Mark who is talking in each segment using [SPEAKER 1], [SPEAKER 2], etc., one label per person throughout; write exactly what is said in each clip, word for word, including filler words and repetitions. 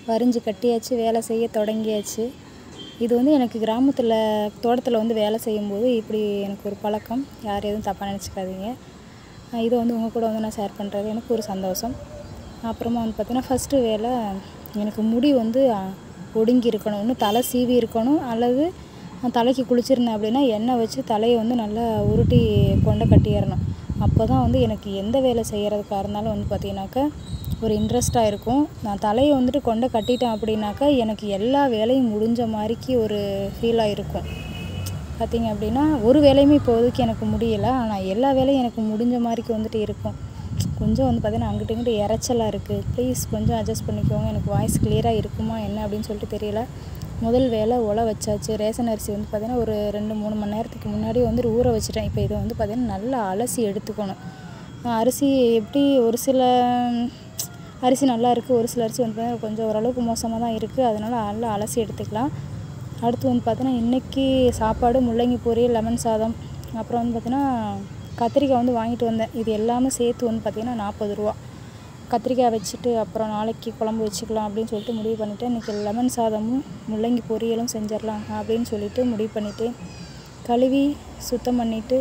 [SPEAKER 1] வரிஞ்சு கட்டியாச்சு, வேலை செய்ய தொடங்கியாச்சு. இது வந்து எனக்கு கிராமத்தில் தோட்டத்தில் வந்து வேலை செய்யும்போது இப்படி எனக்கு ஒரு பழக்கம். யார் எதுவும் தப்பாக நினச்சிக்காதீங்க. இதை வந்து உங்கள் கூட வந்து நான் ஷேர் பண்ணுறது எனக்கு ஒரு சந்தோஷம். அப்புறமா வந்து பார்த்திங்கன்னா ஃபஸ்ட்டு வேலை எனக்கு முடி வந்து ஒடுங்கி இருக்கணும். ஒன்று தலை சீவி இருக்கணும், அல்லது தலைக்கு குளிச்சிருந்தேன் அப்படின்னா எண்ணெய் வச்சு தலையை வந்து நல்லா உருட்டி கொண்டை கட்டிடணும். அப்போ தான் வந்து எனக்கு எந்த வேலை செய்கிறதுக்காக இருந்தாலும் வந்து பார்த்திங்கனாக்கா ஒரு இன்ட்ரெஸ்ட்டாக இருக்கும். நான் தலையை வந்துட்டு கொண்டை கட்டிட்டேன் அப்படின்னாக்கா எனக்கு எல்லா வேலையும் முடிஞ்ச மாதிரிக்கு ஒரு ஃபீலாக இருக்கும். பார்த்திங்க அப்படின்னா ஒரு வேலையுமே இப்போதைக்கு எனக்கு முடியலை, ஆனால் எல்லா வேலையும் எனக்கு முடிஞ்ச மாதிரிக்கு வந்துட்டு இருக்கும். கொஞ்சம் வந்து பார்த்திங்கன்னா அங்கிட்டு இங்கிட்டு இறைச்சலாக இருக்குது. ப்ளீஸ் கொஞ்சம் அட்ஜஸ்ட் பண்ணிக்கோங்க. எனக்கு வாய்ஸ் கிளியராக இருக்குமா என்ன அப்படின்னு சொல்லிட்டு தெரியல. முதல் வேலை உலை வச்சாச்சு. ரேஷன் அரிசி வந்து பார்த்திங்கன்னா ஒரு ரெண்டு மூணு மணி நேரத்துக்கு முன்னாடி வந்துட்டு ஊற வச்சுட்டேன். இப்போ இதை வந்து பார்த்திங்கன்னா நல்லா அலசி எடுத்துக்கணும். அரிசி எப்படி ஒரு சில அரிசி நல்லா இருக்குது, ஒரு சில அரிசி வந்து பார்த்திங்கன்னா கொஞ்சம் ஓரளவுக்கு மோசமாக தான் இருக்குது. அதனால் நல்லா அலசி எடுத்துக்கலாம். அடுத்து வந்து பார்த்திங்கன்னா இன்றைக்கி சாப்பாடு முள்ளங்கி பொரியல், லெமன் சாதம், அப்புறம் வந்து பார்த்திங்கன்னா கத்திரிக்காய் வந்து வாங்கிட்டு வந்தேன். இது எல்லாமே சேர்த்து வந்து பார்த்திங்கன்னா நாற்பது ரூபா. கத்திரிக்காய் வச்சுட்டு அப்புறம் நாளைக்கு குழம்பு வச்சுக்கலாம் அப்படின்னு சொல்லிட்டு முடிவு பண்ணிவிட்டேன். இன்றைக்கி லெமன் சாதமும் முள்ளங்கி பொரியலும் செஞ்சிடலாம் அப்படின்னு சொல்லிட்டு முடிவு பண்ணிவிட்டேன். கழுவி சுத்தம் பண்ணிவிட்டு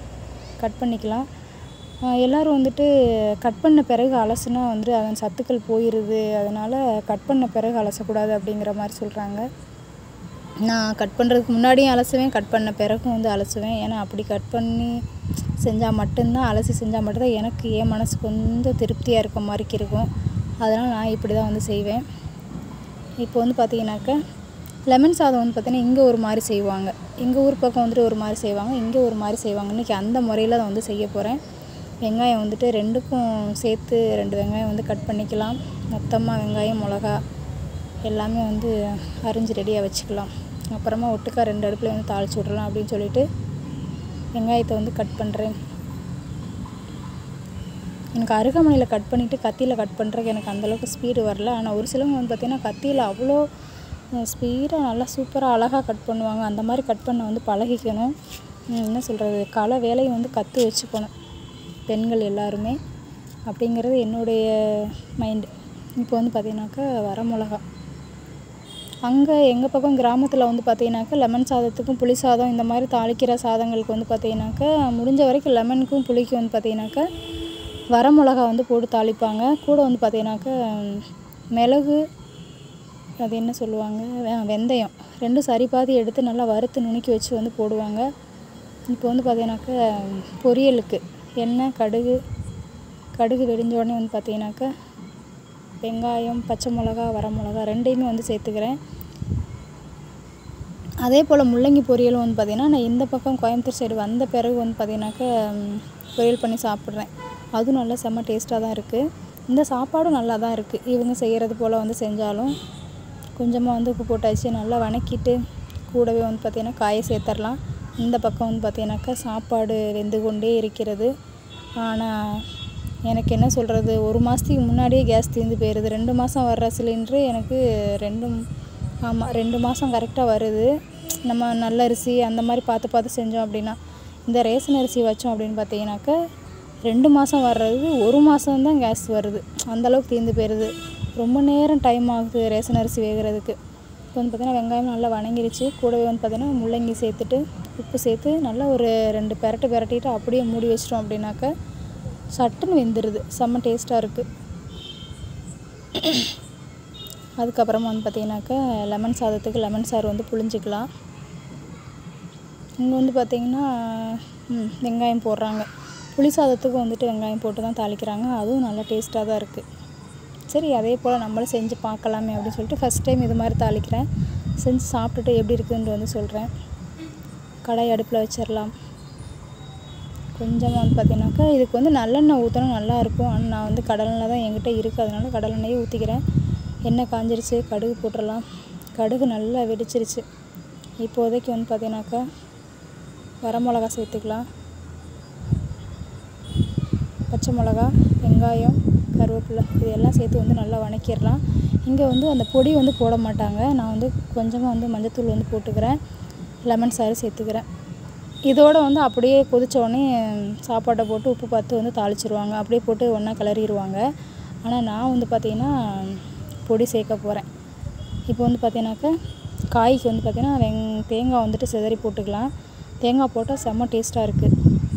[SPEAKER 1] கட் பண்ணிக்கலாம். எல்லோரும் வந்துட்டு கட் பண்ண பிறகு அலசுனா வந்துட்டு அதன் சத்துக்கள் போயிடுது, அதனால் கட் பண்ண பிறகு அலசக்கூடாது அப்படிங்கிற மாதிரி சொல்கிறாங்க. நான் கட் பண்ணுறதுக்கு முன்னாடியும் அலசுவேன், கட் பண்ண பிறகும் வந்து அலசுவேன். ஏன்னா அப்படி கட் பண்ணி செஞ்சால் மட்டும்தான், அலசி செஞ்சால் மட்டும்தான் எனக்கு என் மனசு கொஞ்சம் திருப்தியாக இருக்க மாதிரிக்கு இருக்கும். அதனால் நான் இப்படி தான் வந்து செய்வேன். இப்போ வந்து பார்த்திங்கனாக்கா லெமன் சாதம் வந்து பார்த்திங்கன்னா இங்கே ஒரு மாதிரி செய்வாங்க, எங்கள் ஊர் பக்கம் வந்துட்டு ஒரு மாதிரி செய்வாங்க, இங்கே ஒரு மாதிரி செய்வாங்க. இன்றைக்கி அந்த முறையில் தான் வந்து செய்ய போகிறேன். வெங்காயம் வந்துட்டு ரெண்டுக்கும் சேர்த்து ரெண்டு வெங்காயம் வந்து கட் பண்ணிக்கலாம். மொத்தமாக வெங்காயம் மிளகா எல்லாமே வந்து அரிஞ்சு ரெடியாக வச்சுக்கலாம். அப்புறமா ஒட்டுக்கா ரெண்டு அடுப்பில் வந்து தாளித்து விட்றலாம் அப்படின்னு சொல்லிட்டு வெங்காயத்தை வந்து கட் பண்ணுறேன். எனக்கு அருகாமனையில் கட் பண்ணிவிட்டு கத்தியில் கட் பண்ணுறதுக்கு எனக்கு அந்தளவுக்கு ஸ்பீடு வரல. ஆனால் ஒரு சிலவங்க வந்து பார்த்திங்கன்னா கத்தியில் அவ்வளோ ஸ்பீடாக நல்லா சூப்பராக அழகாக கட் பண்ணுவாங்க. அந்த மாதிரி கட் பண்ண வந்து பழகிக்கணும். என்ன சொல்கிறது, கலை வேலையை வந்து கற்று வச்சுக்கணும் பெண்கள் எல்லாருமே, அப்படிங்கிறது என்னுடைய மைண்டு. இப்போ வந்து பார்த்திங்கனாக்கா வர மிளகா அங்கே எங்கள் பக்கம் கிராமத்தில் வந்து பார்த்திங்கனாக்கா லெமன் சாதத்துக்கும் புளி சாதம் இந்த மாதிரி தாளிக்கிற சாதங்களுக்கு வந்து பார்த்திங்கனாக்கா முடிஞ்ச வரைக்கும் லெமனுக்கும் புளிக்கும் வந்து பார்த்திங்கனாக்கா வர மிளகா வந்து போட்டு தாளிப்பாங்க. கூட வந்து பார்த்திங்கனாக்கா மிளகு, அது என்ன சொல்லுவாங்க, வெந்தயம் ரெண்டும் சரி பாதி எடுத்து நல்லா வறுத்து நுணுக்கி வச்சு வந்து போடுவாங்க. இப்போ வந்து பார்த்திங்கனாக்கா பொரியலுக்கு எண்ணெய், கடுகு கடுகு வெடிஞ்ச உடனே வந்து பார்த்திங்கனாக்கா வெங்காயம், பச்சை மிளகா, வர மிளகா ரெண்டையுமே வந்து சேர்த்துக்கிறேன். அதே போல் முள்ளங்கி பொரியலும் வந்து பார்த்திங்கன்னா நான் இந்த பக்கம் கோயம்புத்தூர் சைடு வந்த பிறகு வந்து பார்த்திங்கனாக்கா பொரியல் பண்ணி சாப்பிட்றேன். அதுவும் நல்லா செம்ம டேஸ்ட்டாக தான் இருக்குது. இந்த சாப்பாடும் நல்லா தான் இருக்குது. இவங்க செய்கிறது போல் வந்து செஞ்சாலும் கொஞ்சமாக வந்து உப்பு போட்டாச்சு. நல்லா வணக்கிட்டு கூடவே வந்து பார்த்திங்கன்னா காயை சேர்த்துடலாம். இந்த பக்கம் வந்து பார்த்திங்கனாக்கா சாப்பாடு வெந்து கொண்டே இருக்கிறது. ஆனால் எனக்கு என்ன சொல்கிறது, ஒரு மாதத்துக்கு முன்னாடியே கேஸ் தீர்ந்து போயிடுது. ரெண்டு மாதம் வர்ற சிலிண்ட்ரு எனக்கு ரெண்டு ஆமாம் ரெண்டு மாதம் கரெக்டாக வருது. நம்ம நல்ல அரிசி அந்த மாதிரி பார்த்து பார்த்து செஞ்சோம் அப்படின்னா. இந்த ரேஷன் அரிசி வச்சோம் அப்படின்னு பார்த்தீங்கன்னாக்கா ரெண்டு மாதம் வர்றது ஒரு மாதம்தான் கேஸ் வருது. அந்தளவுக்கு தீர்ந்து போயிடுது. ரொம்ப நேரம் டைம் ஆகுது ரேஷன் அரிசி வேகிறதுக்கு. இப்போ வந்து பார்த்திங்கன்னா வெங்காயம் நல்லா வணங்கிருச்சு. கூடவே வந்து பார்த்திங்கன்னா முள்ளங்கி சேர்த்துட்டு உப்பு சேர்த்து நல்லா ஒரு ரெண்டு பெரட்டு பெரட்டிட்டு அப்படியே மூடி வச்சிட்டோம் அப்படின்னாக்கா சட்டுன்னு வெந்துடுது. செம்ம டேஸ்ட்டாக இருக்குது. அதுக்கப்புறமா வந்து பார்த்திங்கனாக்கா லெமன் சாதத்துக்கு லெமன் சாறு வந்து புழிஞ்சிக்கலாம். இங்கே வந்து பார்த்திங்கன்னா வெங்காயம் போடுறாங்க. புளி சாதத்துக்கும் வந்துட்டு வெங்காயம் போட்டு தான் தாளிக்கிறாங்க. அதுவும் நல்லா டேஸ்ட்டாக தான் இருக்குது. சரி, அதே போல் நம்மளும் செஞ்சு பார்க்கலாமே அப்படின்னு சொல்லிட்டு ஃபஸ்ட் டைம் இது மாதிரி தாளிக்கிறேன். செஞ்சு சாப்பிட்டுட்டு எப்படி இருக்குதுன்னு வந்து சொல்கிறேன். கடாய் அடுப்பில் வச்சிடலாம். கொஞ்சமாக வந்து பார்த்திங்கனாக்கா இதுக்கு வந்து நல்லெண்ணெய் ஊற்றினா நல்லாயிருக்கும். ஆனால் நான் வந்து கடலெண்ணெய் தான் என்கிட்ட இருக்குது, அதனால கடலெண்ணெயே ஊற்றிக்கிறேன். எண்ணெய் காஞ்சிருச்சு, கடுகு போட்டுடலாம். கடுகு நல்லா வெடிச்சிருச்சு. இப்போதைக்கு வந்து பார்த்திங்கனாக்கா வரமிளகா சேர்த்துக்கலாம். பச்சை மிளகா, வெங்காயம், கருவேப்பிலை இது எல்லாம் சேர்த்து வந்து நல்லா வணக்கிடலாம். இங்கே வந்து அந்த பொடி வந்து போட மாட்டாங்க. நான் வந்து கொஞ்சமாக வந்து மஞ்சத்தூள் வந்து போட்டுக்கிறேன். லெமன் சாறு சேர்த்துக்கிறேன். இதோடு வந்து அப்படியே கொதித்தோடனே சாப்பாட்டை போட்டு உப்பு பார்த்து வந்து தாளிச்சிருவாங்க. அப்படியே போட்டு ஒன்றா கிளறிடுவாங்க. ஆனால் நான் வந்து பார்த்திங்கன்னா பொடி சேர்க்க போகிறேன். இப்போ வந்து பார்த்தீங்கன்னாக்கா காய்க்கு வந்து பார்த்திங்கன்னா வெங் தேங்காய் வந்துட்டு சிதறி போட்டுக்கலாம். தேங்காய் போட்டால் செம்ம டேஸ்ட்டாக இருக்குது.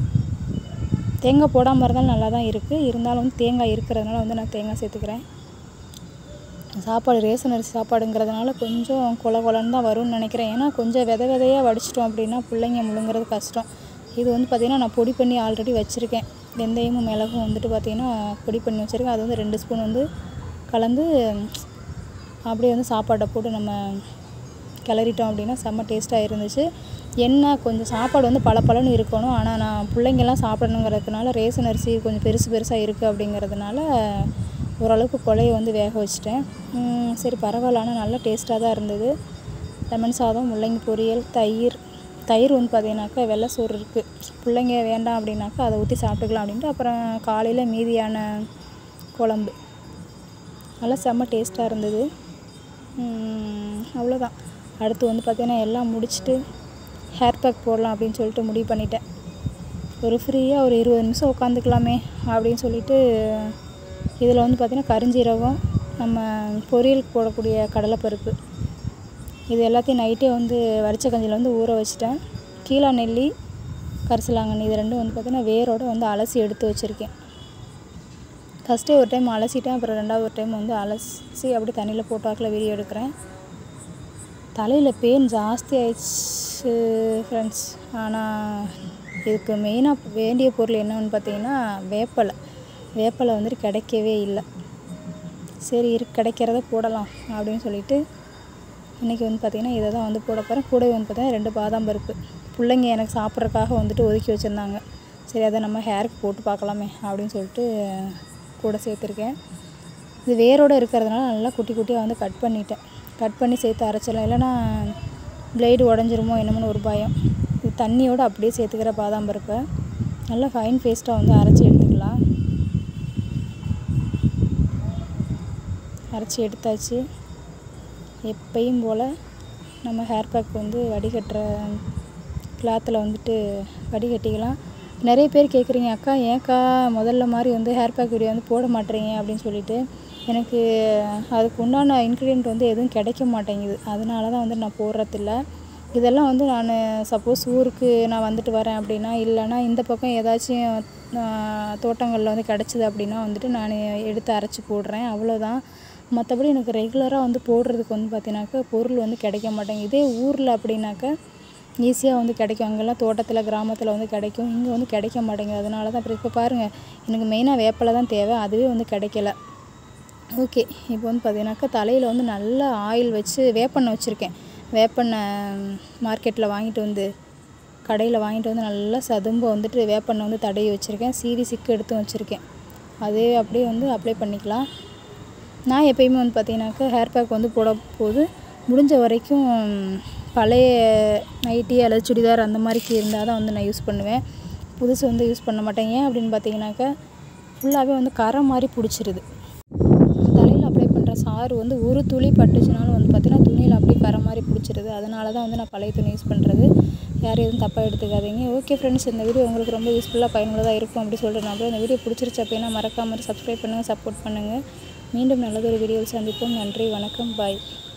[SPEAKER 1] தேங்காய் போடாமல் இருந்தாலும் நல்லா தான் இருக்குது. இருந்தாலும் வந்து தேங்காய் இருக்கிறதுனால வந்து நான் தேங்காய் சேர்த்துக்கிறேன். சாப்பாடு ரேஷன் அரிசி சாப்பாடுங்கிறதுனால கொஞ்சம் கொல கொலன்னு தான் வரும்னு நினைக்கிறேன். ஏன்னா கொஞ்சம் வித விதையாக வடிச்சிட்டோம் அப்படின்னா பிள்ளைங்க முழுங்கிறது கஷ்டம். இது வந்து பார்த்திங்கன்னா நான் பொடி பண்ணி ஆல்ரெடி வச்சுருக்கேன். வெந்தயமும் மிளகும் வந்துட்டு பார்த்திங்கன்னா பொடி பண்ணி வச்சுருக்கேன். அது வந்து ரெண்டு ஸ்பூன் வந்து கலந்து அப்படியே வந்து சாப்பாட்டை போட்டு நம்ம கிளறிட்டோம் அப்படின்னா செம்ம டேஸ்ட்டாக இருந்துச்சு. என்ன கொஞ்சம் சாப்பாடு வந்து பல பலன்னு இருக்கணும். ஆனால் நான் பிள்ளைங்கள்லாம் சாப்பிடணுங்கிறதுனால ரேஷன் அரிசி கொஞ்சம் பெருசு பெருசாக இருக்குது அப்படிங்கிறதுனால ஓரளவுக்கு கொலையை வந்து வேக வச்சுட்டேன். சரி பரவாயில்ல, ஆனால் நல்லா டேஸ்ட்டாக தான் இருந்தது. லெமன் சாதம், முள்ளங்கி பொரியல், தயிர் தயிர் வந்து பார்த்தீங்கன்னாக்கா வெள்ளை சோறு இருக்குது. பிள்ளைங்க வேண்டாம் அப்படின்னாக்கா அதை ஊற்றி சாப்பிட்டுக்கலாம் அப்படின்ட்டு அப்புறம் காலையில் மீதியான குழம்பு நல்லா செம்ம டேஸ்ட்டாக இருந்தது. அவ்வளோதான். அடுத்து வந்து பார்த்திங்கன்னா எல்லாம் முடிச்சுட்டு ஹேர் பேக் போடலாம் அப்படின்னு சொல்லிட்டு முடிவு பண்ணிட்டேன். ஒரு ஃப்ரீயாக ஒரு இருபது நிமிஷம் உட்காந்துக்கலாமே அப்படின்னு சொல்லிட்டு இதில் வந்து பார்த்திங்கன்னா கரிஞ்சீரகம், நம்ம பொரியலுக்கு போடக்கூடிய கடலைப்பருப்பு, இது எல்லாத்தையும் நைட்டே வந்து வரிச்ச கஞ்சியில் வந்து ஊற வச்சுட்டேன். கீழா நெல்லி, கரிசலாங்கண்ணி இது ரெண்டும் வந்து பார்த்திங்கன்னா வேரோடு வந்து அலசி எடுத்து வச்சுருக்கேன். ஃபஸ்ட்டே ஒரு டைம் அலசிட்டேன். அப்புறம் ரெண்டாவது ஒரு டைம் வந்து அலசி அப்படி தண்ணியில் போட்டு வாக்கில் வீடியோ எடுக்கிறேன். தலையில் பெயின் ஜாஸ்தி ஆயிடுச்சு ஃப்ரெண்ட்ஸ். ஆனால் இதுக்கு மெயினாக வேண்டிய பொருள் என்னன்னு பார்த்தீங்கன்னா வேப்பலை. வேப்பலை வந்துட்டு கிடைக்கவே இல்லை. சரி இரு கிடைக்கிறத போடலாம் அப்படின்னு சொல்லிட்டு இன்றைக்கி வந்து பார்த்திங்கன்னா இதை தான் வந்து போட போகிறேன். கூடவே வந்து பார்த்திங்கன்னா ரெண்டு பாதாம் பருப்பு பிள்ளைங்க எனக்கு சாப்பிட்றதுக்காக வந்துட்டு ஒதுக்கி வச்சுருந்தாங்க. சரி அதை நம்ம ஹேருக்கு போட்டு பார்க்கலாமே அப்படின்னு சொல்லிட்டு கூட சேர்த்துருக்கேன். இது வேரோடு இருக்கிறதுனால நல்லா குட்டி குட்டியாக வந்து கட் பண்ணிட்டேன். கட் பண்ணி சேர்த்து அரைச்சிடலாம், இல்லைனா பிளேடு உடஞ்சிருமோ என்னமோன்னு ஒரு பயம். இது தண்ணியோடு அப்படியே சேர்த்துக்கிற பாதாம் பருப்பை நல்லா ஃபைன் பேஸ்ட்டாக வந்து அரைச்சி எடுத்துக்கலாம். அரைச்சி எடுத்தாச்சு. எப்பயும் போல் நம்ம ஹேர் பேக் வந்து வடிகட்டுற கிளாத்தில் வந்துட்டு வடிகட்டிக்கலாம். நிறைய பேர் கேட்குறீங்க, அக்கா ஏன்க்கா முதல்ல மாதிரி வந்து ஹேர் பேக் வீடியோ வந்து போட மாட்டேறீங்க அப்படின்னு சொல்லிட்டு. எனக்கு அதுக்கு உண்டான இன்க்ரீடியன்ட் வந்து எதுவும் கிடைக்க மாட்டேங்குது. அதனால தான் வந்து நான் போடுறதில்ல. இதெல்லாம் வந்து நான் சப்போஸ் ஊருக்கு நான் வந்துட்டு வரேன் அப்படின்னா, இல்லைனா இந்த பக்கம் ஏதாச்சும் தோட்டங்களில் வந்து கிடச்சிது அப்படின்னா வந்துட்டு நான் எடுத்து அரைச்சி போடுறேன், அவ்வளோதான். மற்றபடி எனக்கு ரெகுலராக வந்து போடுறதுக்கு வந்து பார்த்தீங்கன்னாக்கா பொருள் வந்து கிடைக்க மாட்டேங்குது. இதே ஊரில் அப்படின்னாக்கா ஈஸியாக வந்து கிடைக்கும். அங்கெல்லாம் தோட்டத்தில் கிராமத்தில் வந்து கிடைக்கும். இங்கே வந்து கிடைக்க மாட்டேங்குது. அதனால தான் அப்புறம் இப்போ பாருங்கள், எனக்கு மெயினாக வேப்பலை தான் தேவை, அதுவே வந்து கிடைக்கல. ஓகே, இப்போ வந்து பார்த்தீங்கன்னாக்கா தலையில் வந்து நல்லா ஆயில் வச்சு வேப்பெண்ணெய் வச்சுருக்கேன். வேப்பெண்ணெய் மார்க்கெட்டில் வாங்கிட்டு வந்து கடையில் வாங்கிட்டு வந்து நல்லா சதும்ப வந்துட்டு வேப்பெண்ணெய் வந்து தடவி வச்சுருக்கேன். சீவி சிக்கு எடுத்து வச்சுருக்கேன். அதே அப்படியே வந்து அப்ளை பண்ணிக்கலாம். நான் எப்பயுமே வந்து பார்த்திங்கனாக்கா ஹேர் பேக் வந்து போட போது முடிஞ்ச வரைக்கும் பழைய நைட்டி அல்லது சுடிதார் அந்த மாதிரிக்கு இருந்தால் தான் வந்து நான் யூஸ் பண்ணுவேன். புதுசு வந்து யூஸ் பண்ண மாட்டேன். ஏன் அப்படின்னு பார்த்தீங்கன்னாக்கா ஃபுல்லாகவே வந்து கரை மாதிரி பிடிச்சிருது. தலையில் அப்ளை பண்ணுற சாறு வந்து ஒரு துளி பட்டுச்சுனாலும் வந்து பார்த்திங்கன்னா துணியில் அப்படியே கரை மாதிரி பிடிச்சிருது. அதனால தான் வந்து நான் பழைய துணி யூஸ் பண்ணுறது. யாரும் எதுவும் தப்பாக எடுத்துக்காதீங்க. ஓகே ஃப்ரெண்ட்ஸ், இந்த வீடியோ உங்களுக்கு ரொம்ப யூஸ்ஃபுல்லாக பயனுள்ளதாக இருக்கும் அப்படி சொல்லிட்டு நான் இந்த வீடியோ பிடிச்சிருச்சு அப்படின்னா மறக்காமல் சப்ஸ்கிரைப் பண்ணுங்கள், சப்போர்ட் பண்ணுங்கள். மீண்டும் நல்லதொரு வீடியோவில் சந்திப்போம். நன்றி, வணக்கம், பாய்.